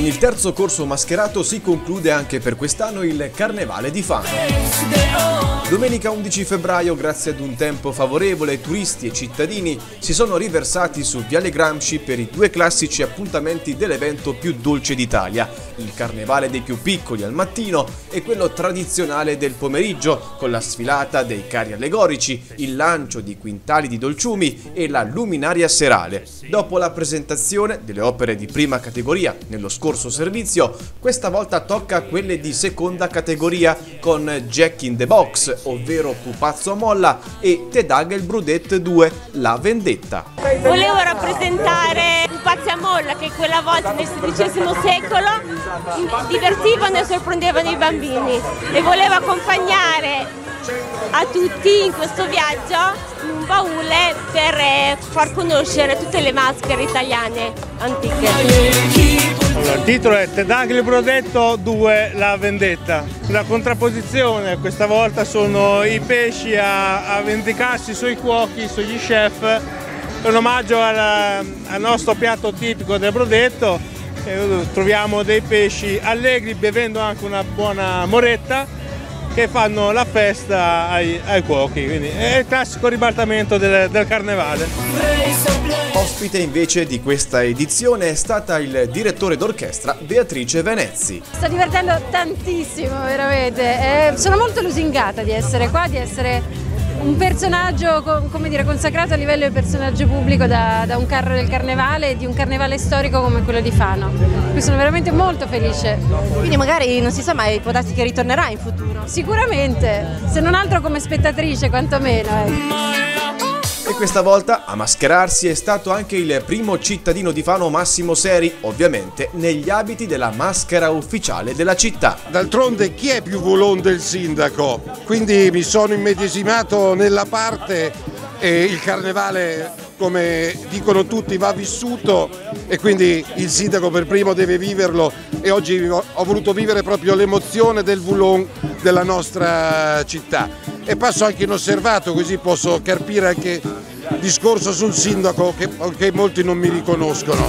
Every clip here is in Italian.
Con il terzo corso mascherato si conclude anche per quest'anno il Carnevale di Fano. Domenica 11 febbraio, grazie ad un tempo favorevole, turisti e cittadini si sono riversati su Viale Gramsci per i due classici appuntamenti dell'evento più dolce d'Italia, il Carnevale dei più piccoli al mattino e quello tradizionale del pomeriggio, con la sfilata dei carri allegorici, il lancio di quintali di dolciumi e la luminaria serale. Dopo la presentazione delle opere di prima categoria nello scorso servizio, questa volta tocca a quelle di seconda categoria con Jack in the Box, ovvero Pupazzo a molla, e The Dag il Brudet 2, La vendetta. Volevo rappresentare Pupazzi a molla che quella volta nel XVI secolo divertivano e sorprendevano i bambini e volevo accompagnare a tutti in questo viaggio un baule per far conoscere tutte le maschere italiane antiche. Allora, il titolo è The Dag il Brudet 2, La vendetta. La contrapposizione questa volta sono i pesci a vendicarsi sui cuochi, sugli chef. È un omaggio al nostro piatto tipico del Brudetto. Troviamo dei pesci allegri bevendo anche una buona moretta che fanno la festa ai cuochi, quindi è il classico ribaltamento del carnevale. Ospite invece di questa edizione è stata il direttore d'orchestra Beatrice Venezzi. Sto divertendo tantissimo, veramente. Sono molto lusingata di essere qua, di essere un personaggio, come dire, consacrato a livello di personaggio pubblico da un carro del carnevale e di un carnevale storico come quello di Fano. Quindi sono veramente molto felice. Quindi magari non si sa mai, può darsi che ritornerà in futuro. Sicuramente, se non altro come spettatrice quantomeno. E questa volta a mascherarsi è stato anche il primo cittadino di Fano, Massimo Seri, ovviamente negli abiti della maschera ufficiale della città. D'altronde chi è più volon del sindaco? Quindi mi sono immedesimato nella parte e il carnevale, come dicono tutti, va vissuto e quindi il sindaco per primo deve viverlo e oggi ho voluto vivere proprio l'emozione del volon della nostra città. E passo anche inosservato, così posso carpire anche discorso sul sindaco che molti non mi riconoscono.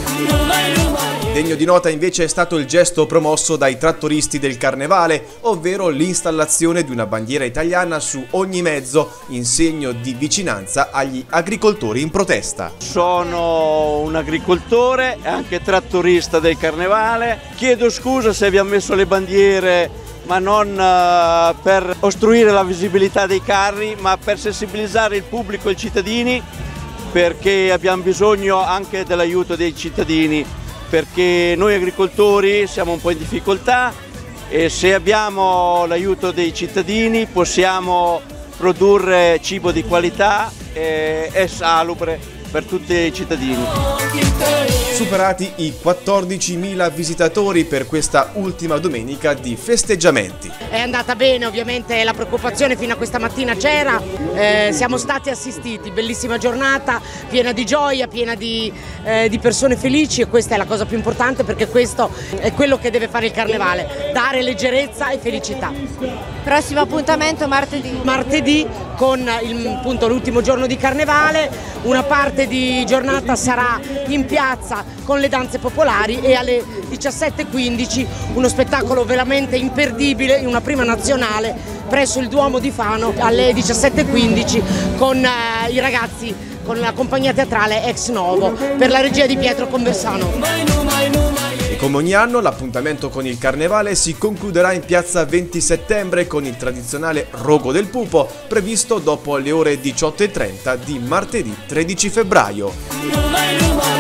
Degno di nota invece è stato il gesto promosso dai trattoristi del carnevale, ovvero l'installazione di una bandiera italiana su ogni mezzo in segno di vicinanza agli agricoltori in protesta. Sono un agricoltore e anche trattorista del carnevale. Chiedo scusa se vi ho messo le bandiere, ma non per ostruire la visibilità dei carri, ma per sensibilizzare il pubblico e i cittadini, perché abbiamo bisogno anche dell'aiuto dei cittadini, perché noi agricoltori siamo un po' in difficoltà e se abbiamo l'aiuto dei cittadini possiamo produrre cibo di qualità e salubre per tutti i cittadini. Superati i 14.000 visitatori per questa ultima domenica di festeggiamenti. È andata bene, ovviamente la preoccupazione fino a questa mattina c'era, siamo stati assistiti, bellissima giornata, piena di gioia, piena di persone felici e questa è la cosa più importante perché questo è quello che deve fare il carnevale, dare leggerezza e felicità. Prossimo appuntamento martedì. Martedì con appunto l'ultimo giorno di carnevale, una parte di giornata sarà in piazza con le danze popolari e alle 17:15 uno spettacolo veramente imperdibile, una prima nazionale presso il Duomo di Fano alle 17:15 con i ragazzi, con la compagnia teatrale Ex Novo per la regia di Pietro Conversano. E come ogni anno l'appuntamento con il carnevale si concluderà in piazza 20 settembre con il tradizionale Rogo del Pupo previsto dopo le ore 18:30 di martedì 13 febbraio.